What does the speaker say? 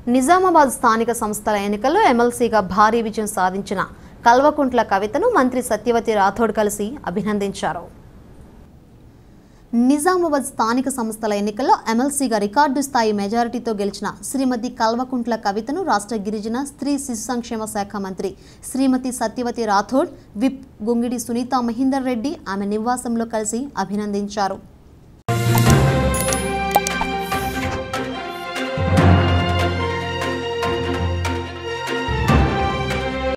నిజామాబాద్ స్థానిక సంస్థల ఎన్నికల్లో ఎమ్మెల్సీగా భారీ విజయం సాధించిన కల్వకుంట్ల కవితను మంత్రి సత్యవతి రాథోడ్ కలిసి అభినందించారు. నిజామాబాద్ స్థానిక సంస్థల ఎన్నికల్లో ఎమ్మెల్సీగా రికార్డు స్థాయి మెజారిటీతో గెలిచిన శ్రీమతి కల్వకుంట్ల కవితను రాష్ట్ర గిరిజన స్త్రీ శిశు సంక్షేమ శాఖ మంత్రి శ్రీమతి సత్యవతి రాథోడ్, విప్ గుంగిడి సునీతా మహేందర్ రెడ్డి ఆమె నివాసంలో కలిసి అభినందించారు.